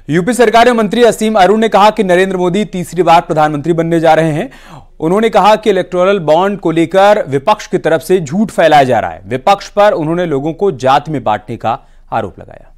UP सरकार में मंत्री असीम अरुण ने कहा कि नरेंद्र मोदी तीसरी बार प्रधानमंत्री बनने जा रहे हैं। उन्होंने कहा कि इलेक्टोरल बॉन्ड को लेकर विपक्ष की तरफ से झूठ फैलाया जा रहा है। विपक्ष पर उन्होंने लोगों को जात में बांटने का आरोप लगाया।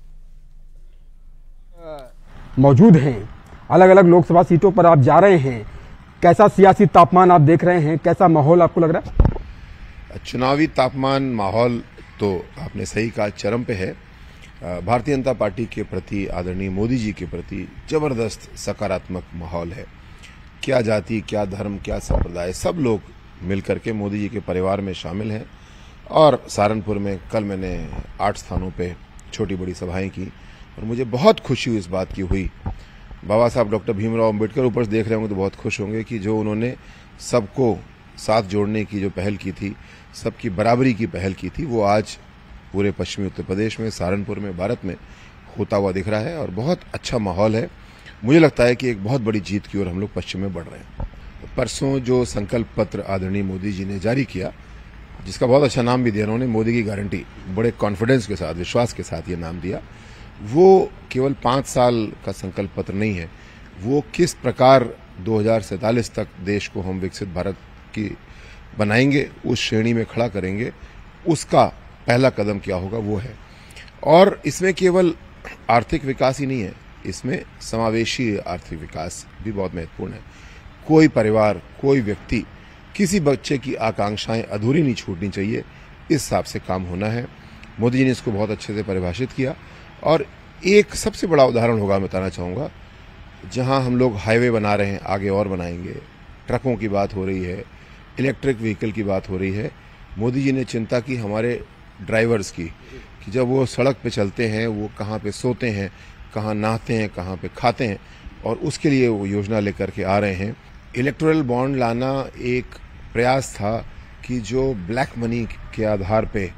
मौजूद हैं, अलग अलग लोकसभा सीटों पर आप जा रहे हैं, कैसा सियासी तापमान आप देख रहे हैं, कैसा माहौल आपको लग रहा है? चुनावी तापमान माहौल तो आपने सही कहा, चरम पे है। भारतीय जनता पार्टी के प्रति, आदरणीय मोदी जी के प्रति जबरदस्त सकारात्मक माहौल है। क्या जाति, क्या धर्म, क्या संप्रदाय, सब लोग मिलकर के मोदी जी के परिवार में शामिल हैं। और सहारनपुर में कल मैंने 8 स्थानों पे छोटी बड़ी सभाएं की और मुझे बहुत खुशी इस बात की हुई। बाबा साहब डॉक्टर भीमराव अंबेडकर ऊपर से देख रहे होंगे तो बहुत खुश होंगे कि जो उन्होंने सबको साथ जोड़ने की जो पहल की थी, सबकी बराबरी की पहल की थी, वो आज पूरे पश्चिमी उत्तर प्रदेश में, सहारनपुर में, भारत में होता हुआ दिख रहा है और बहुत अच्छा माहौल है। मुझे लगता है कि एक बहुत बड़ी जीत की ओर हम लोग पश्चिम में बढ़ रहे हैं। परसों जो संकल्प पत्र आदरणीय मोदी जी ने जारी किया, जिसका बहुत अच्छा नाम भी दिया उन्होंने, मोदी की गारंटी, बड़े कॉन्फिडेंस के साथ, विश्वास के साथ ये नाम दिया। वो केवल 5 साल का संकल्प पत्र नहीं है, वो किस प्रकार 2047 तक देश को हम विकसित भारत की बनाएंगे, उस श्रेणी में खड़ा करेंगे, उसका पहला कदम क्या होगा वो है। और इसमें केवल आर्थिक विकास ही नहीं है, इसमें समावेशी आर्थिक विकास भी बहुत महत्वपूर्ण है। कोई परिवार, कोई व्यक्ति, किसी बच्चे की आकांक्षाएं अधूरी नहीं छूटनी चाहिए, इस हिसाब से काम होना है। मोदी जी ने इसको बहुत अच्छे से परिभाषित किया। और एक सबसे बड़ा उदाहरण होगा, मैं बताना चाहूँगा, जहाँ हम लोग हाईवे बना रहे हैं, आगे और बनाएंगे, ट्रकों की बात हो रही है, इलेक्ट्रिक व्हीकल की बात हो रही है। मोदी जी ने चिंता की हमारे ड्राइवर्स की, कि जब वो सड़क पे चलते हैं वो कहाँ पे सोते हैं, कहाँ नहाते हैं, कहाँ पे खाते हैं, और उसके लिए वो योजना लेकर के आ रहे हैं। इलेक्टोरल बॉन्ड लाना एक प्रयास था कि जो ब्लैक मनी के आधार पे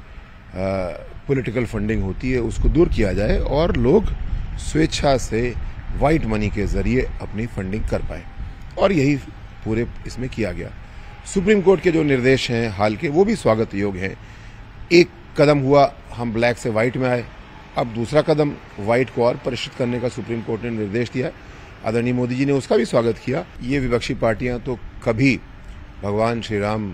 पॉलिटिकल फंडिंग होती है उसको दूर किया जाए और लोग स्वेच्छा से वाइट मनी के जरिए अपनी फंडिंग कर पाए, और यही पूरे इसमें किया गया। सुप्रीम कोर्ट के जो निर्देश हैं हाल के, वो भी स्वागत योग्य हैं। एक कदम हुआ, हम ब्लैक से व्हाइट में आए, अब दूसरा कदम व्हाइट को और परिष्कृत करने का सुप्रीम कोर्ट ने निर्देश दिया। आदरणीय मोदी जी ने उसका भी स्वागत किया। ये विपक्षी पार्टियां तो कभी भगवान श्री राम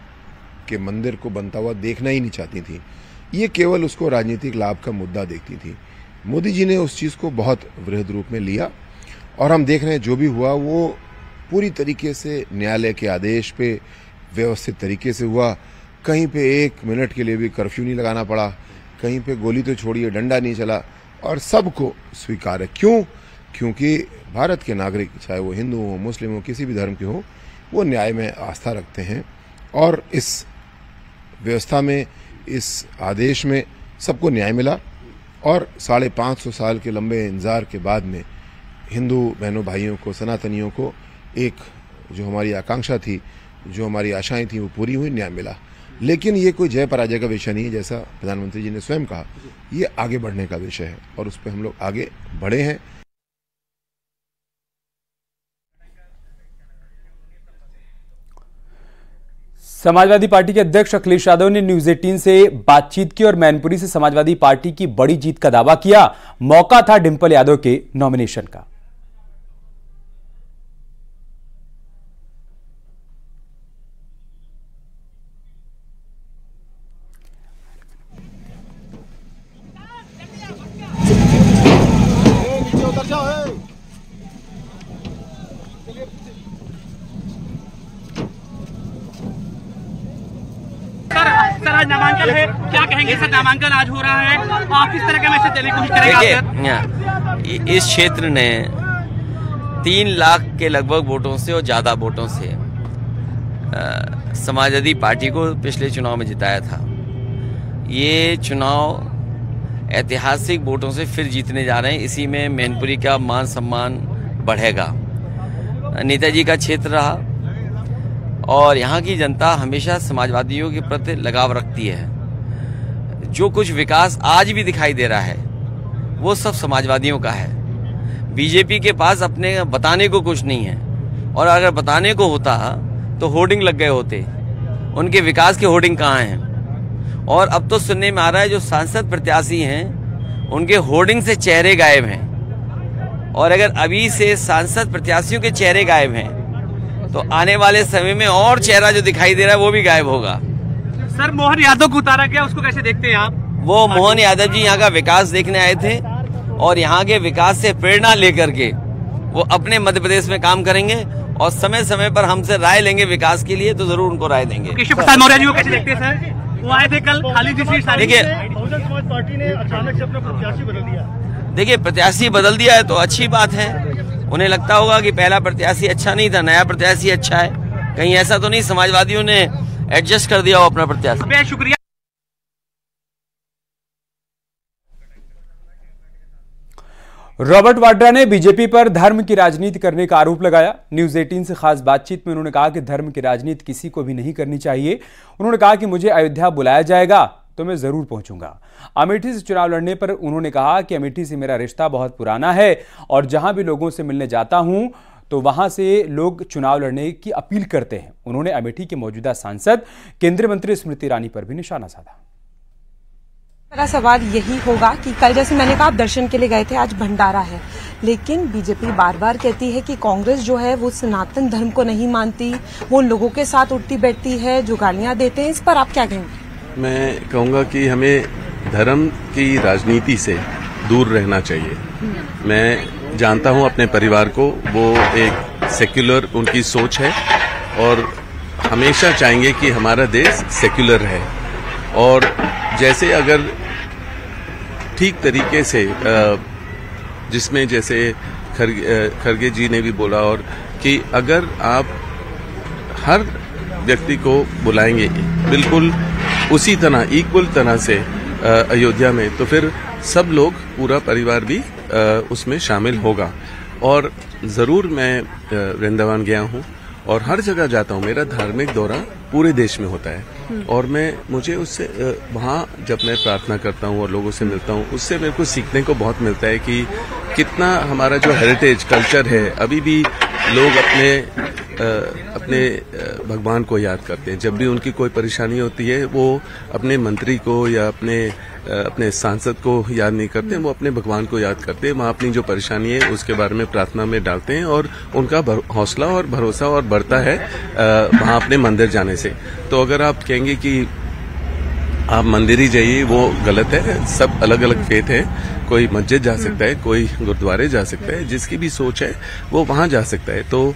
के मंदिर को बनता हुआ देखना ही नहीं चाहती थी, ये केवल उसको राजनीतिक लाभ का मुद्दा देखती थी। मोदी जी ने उस चीज को बहुत वृहद रूप में लिया और हम देख रहे हैं जो भी हुआ वो पूरी तरीके से न्यायालय के आदेश पे व्यवस्थित तरीके से हुआ। कहीं पे 1 मिनट के लिए भी कर्फ्यू नहीं लगाना पड़ा, कहीं पे गोली तो छोड़िए, डंडा नहीं चला, और सबको स्वीकार है। क्यों? क्योंकि भारत के नागरिक, चाहे वो हिंदू हो, मुस्लिम हो, किसी भी धर्म के हो, वो न्याय में आस्था रखते हैं। और इस व्यवस्था में, इस आदेश में सबको न्याय मिला। और 550 साल के लंबे इंतजार के बाद में हिंदू बहनों भाइयों को, सनातनियों को एक जो हमारी आकांक्षा थी, जो हमारी आशाएं थी, वो पूरी हुई, न्याय मिला। लेकिन ये कोई जय पराजय का विषय नहीं है, जैसा प्रधानमंत्री जी ने स्वयं कहा, ये आगे बढ़ने का विषय है और उस पर हम लोग आगे बढ़े हैं। समाजवादी पार्टी के अध्यक्ष अखिलेश यादव ने न्यूज 18 से बातचीत की और मैनपुरी से समाजवादी पार्टी की बड़ी जीत का दावा किया। मौका था डिंपल यादव के नॉमिनेशन का। सर आज नामांकन है, क्या कहेंगे सर? नामांकन आज हो रहा है, आप किस तरह का मैसेज देने की कोशिश करेंगे? इस क्षेत्र ने 3 लाख के लगभग वोटों से और ज्यादा वोटों से समाजवादी पार्टी को पिछले चुनाव में जिताया था। ये चुनाव ऐतिहासिक वोटों से फिर जीतने जा रहे हैं। इसी में मैनपुरी का मान सम्मान बढ़ेगा। नेताजी का क्षेत्र रहा और यहाँ की जनता हमेशा समाजवादियों के प्रति लगाव रखती है। जो कुछ विकास आज भी दिखाई दे रहा है वो सब समाजवादियों का है। बीजेपी के पास अपने बताने को कुछ नहीं है, और अगर बताने को होता तो होर्डिंग लग गए होते। उनके विकास के होर्डिंग कहाँ हैं? और अब तो सुनने में आ रहा है जो सांसद प्रत्याशी हैं उनके होर्डिंग से चेहरे गायब हैं। और अगर अभी से सांसद प्रत्याशियों के चेहरे गायब हैं तो आने वाले समय में और चेहरा जो दिखाई दे रहा है वो भी गायब होगा। सर, मोहन यादव को उतारा गया, उसको कैसे देखते हैं आप? वो मोहन यादव जी यहाँ का विकास देखने आए थे और यहाँ के विकास से प्रेरणा लेकर के वो अपने मध्य प्रदेश में काम करेंगे और समय समय पर हमसे राय लेंगे विकास के लिए, तो जरूर उनको राय देंगे। केशव प्रसाद मौर्य जी को कैसे देखते हैं सर? वो आए थे कल, खाली थी सीट। देखिए, बहुजन समाज पार्टी ने अचानक से अपना प्रत्याशी बदल दिया। देखिए, प्रत्याशी बदल दिया है तो अच्छी बात है। उन्हें लगता होगा कि पहला प्रत्याशी अच्छा नहीं था, नया प्रत्याशी अच्छा है। कहीं ऐसा तो नहीं समाजवादियों ने एडजस्ट कर दिया हो अपना प्रत्याशी? शुक्रिया। रॉबर्ट वाड्रा ने बीजेपी पर धर्म की राजनीति करने का आरोप लगाया। न्यूज 18 से खास बातचीत में उन्होंने कहा कि धर्म की राजनीति किसी को भी नहीं करनी चाहिए। उन्होंने कहा कि मुझे अयोध्या बुलाया जाएगा तो मैं जरूर पहुंचूंगा। अमेठी से चुनाव लड़ने पर उन्होंने कहा कि अमेठी से मेरा रिश्ता बहुत पुराना है और जहां भी लोगों से मिलने जाता हूं तो वहां से लोग चुनाव लड़ने की अपील करते हैं। उन्होंने अमेठी के मौजूदा सांसद केंद्रीय मंत्री स्मृति ईरानी पर भी निशाना साधा। मेरा सवाल यही होगा कि कल जैसे मैंने कहा आप दर्शन के लिए गए थे, आज भंडारा है, लेकिन बीजेपी बार बार कहती है कि कांग्रेस जो है वो सनातन धर्म को नहीं मानती, वो लोगों के साथ उठती बैठती है, जो गालियां देते हैं। इस पर आप क्या कहेंगे? मैं कहूँगा कि हमें धर्म की राजनीति से दूर रहना चाहिए। मैं जानता हूँ अपने परिवार को, वो एक सेक्युलर उनकी सोच है और हमेशा चाहेंगे कि हमारा देश सेक्युलर रहे। और जैसे अगर ठीक तरीके से जिसमें जैसे खरगे जी ने भी बोला और कि अगर आप हर व्यक्ति को बुलाएंगे बिल्कुल उसी तरह इक्वल तरह से अयोध्या में, तो फिर सब लोग पूरा परिवार भी उसमें शामिल होगा। और ज़रूर मैं वृंदावन गया हूँ और हर जगह जाता हूँ। मेरा धार्मिक दौरा पूरे देश में होता है और मुझे उससे वहाँ जब मैं प्रार्थना करता हूँ और लोगों से मिलता हूँ, उससे मेरे को सीखने को बहुत मिलता है कि कितना हमारा जो हेरिटेज कल्चर है, अभी भी लोग अपने भगवान को याद करते हैं। जब भी उनकी कोई परेशानी होती है वो अपने मंत्री को या अपने सांसद को याद नहीं करते, वो अपने भगवान को याद करते हैं। वहाँ अपनी जो परेशानी है उसके बारे में प्रार्थना में डालते हैं और उनका हौसला और भरोसा और बढ़ता है वहाँ अपने मंदिर जाने से। तो अगर आप कहेंगे कि आप मंदिर ही जाइए, वो गलत है। सब अलग अलग फेथ है, कोई मस्जिद जा सकता है, कोई गुरुद्वारे जा सकता है, जिसकी भी सोच है वो वहाँ जा सकता है। तो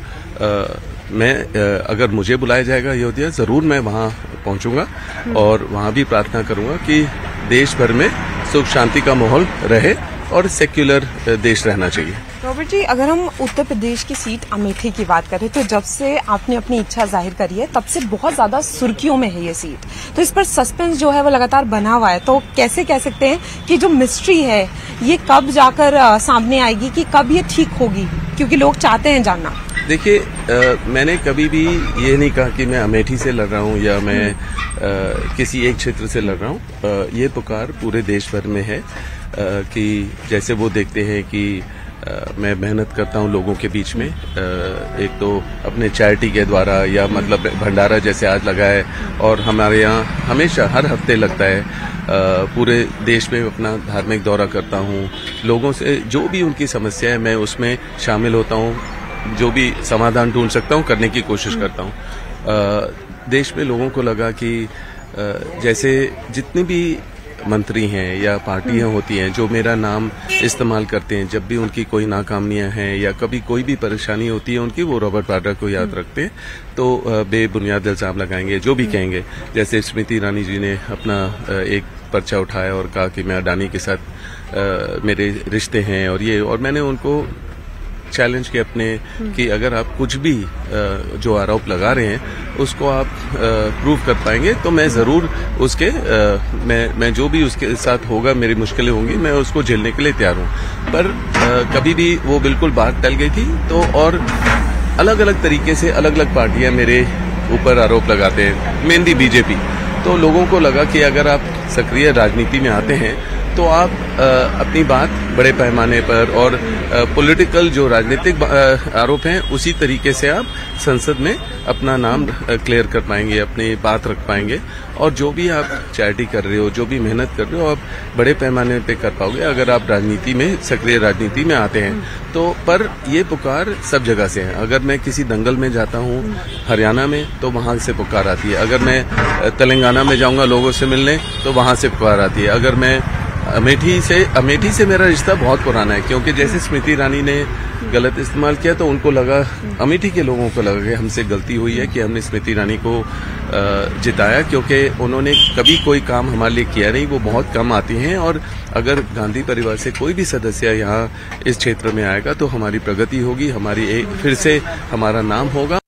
मैं अगर मुझे बुलाया जाएगा अयोध्या, जरूर मैं वहाँ पहुँचूंगा और वहाँ भी प्रार्थना करूंगा कि देश भर में सुख शांति का माहौल रहे और सेक्युलर देश रहना चाहिए। रॉबर्ट जी, अगर हम उत्तर प्रदेश की सीट अमेठी की बात करें तो जब से आपने अपनी इच्छा जाहिर करी है तब से बहुत ज्यादा सुर्खियों में है ये सीट, तो इस पर सस्पेंस जो है वो लगातार बना हुआ है। तो कैसे कह सकते हैं कि जो मिस्ट्री है ये कब जाकर सामने आएगी, कि कब ये ठीक होगी, क्योंकि लोग चाहते हैं जानना। देखिए, मैंने कभी भी ये नहीं कहा कि मैं अमेठी से लड़ रहा हूँ या मैं किसी एक क्षेत्र से लड़ रहा हूँ। ये पुकार पूरे देश भर में है कि जैसे वो देखते हैं कि मैं मेहनत करता हूँ लोगों के बीच में, एक तो अपने चैरिटी के द्वारा या मतलब भंडारा जैसे आज लगा है और हमारे यहाँ हमेशा हर हफ्ते लगता है। पूरे देश में अपना धार्मिक दौरा करता हूँ, लोगों से जो भी उनकी समस्या है मैं उसमें शामिल होता हूँ, जो भी समाधान ढूंढ सकता हूँ करने की कोशिश करता हूँ। देश में लोगों को लगा कि जैसे जितनी भी मंत्री हैं या पार्टियां होती हैं जो मेरा नाम इस्तेमाल करते हैं, जब भी उनकी कोई नाकामियां हैं या कभी कोई भी परेशानी होती है उनकी, वो रॉबर्ट वाड्रा को याद रखते हैं तो बेबुनियाद इल्जाम लगाएंगे, जो भी कहेंगे। जैसे स्मृति ईरानी जी ने अपना एक पर्चा उठाया और कहा कि मैं अडानी के साथ मेरे रिश्ते हैं और ये, और मैंने उनको चैलेंज किया अपने कि अगर आप कुछ भी जो आरोप लगा रहे हैं उसको आप प्रूव कर पाएंगे तो मैं जरूर उसके मैं जो भी उसके साथ होगा, मेरी मुश्किलें होंगी, मैं उसको झेलने के लिए तैयार हूँ। पर कभी भी वो बिल्कुल बात टल गई थी। तो और अलग अलग तरीके से अलग अलग पार्टियां मेरे ऊपर आरोप लगाते हैं, मेनली बीजेपी। तो लोगों को लगा कि अगर आप सक्रिय राजनीति में आते हैं तो आप अपनी बात बड़े पैमाने पर और पॉलिटिकल जो राजनीतिक आरोप हैं उसी तरीके से आप संसद में अपना नाम क्लियर कर पाएंगे, अपनी बात रख पाएंगे। और जो भी आप चैरिटी कर रहे हो, जो भी मेहनत कर रहे हो, आप बड़े पैमाने पे कर पाओगे अगर आप राजनीति में, सक्रिय राजनीति में आते हैं तो। पर ये पुकार सब जगह से है। अगर मैं किसी दंगल में जाता हूँ हरियाणा में तो वहां से पुकार आती है। अगर मैं तेलंगाना में जाऊंगा लोगों से मिलने तो वहां से पुकार आती है। अगर मैं अमेठी से मेरा रिश्ता बहुत पुराना है, क्योंकि जैसे स्मृति ईरानी ने गलत इस्तेमाल किया तो उनको लगा, अमेठी के लोगों को लगा कि हमसे गलती हुई है कि हमने स्मृति ईरानी को जिताया, क्योंकि उन्होंने कभी कोई काम हमारे लिए किया नहीं। वो बहुत कम आती हैं और अगर गांधी परिवार से कोई भी सदस्य यहाँ इस क्षेत्र में आएगा तो हमारी प्रगति होगी, हमारी फिर से हमारा नाम होगा।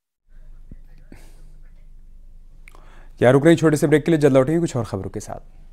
क्या रुक रही छोटे से ब्रेक के लिए, जल्द लौटेंगे कुछ और खबरों के साथ।